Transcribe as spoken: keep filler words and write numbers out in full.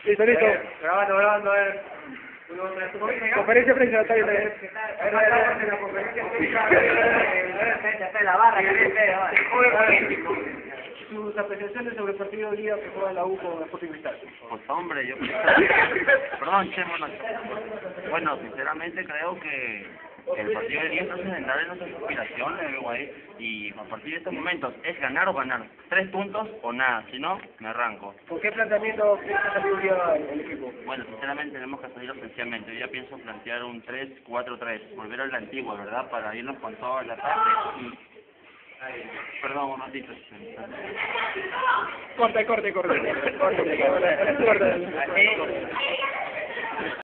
Listo, listo. Grabando, grabando, eh. Conferencia de prensa, está bien, está bien. Sus apreciaciones sobre el partido de día que juega la U con Sporting Cristal. Pues hombre, yo... Perdón, che, bueno, bueno, sinceramente creo que el partido de día no se centrar en nuestras aspiraciones, güey, y a partir de estos momentos es ganar o ganar, tres puntos o nada, si no, me arranco. ¿Con qué planteamiento piensa salir hoy día el equipo? Bueno, sinceramente tenemos que salir ofensivamente, yo ya pienso plantear un tres cuatro tres, volver a la antigua, ¿verdad?, para irnos con toda la tarde y... Perdón, un ratito. Corte, corte, corte. Corte, corte. Corte.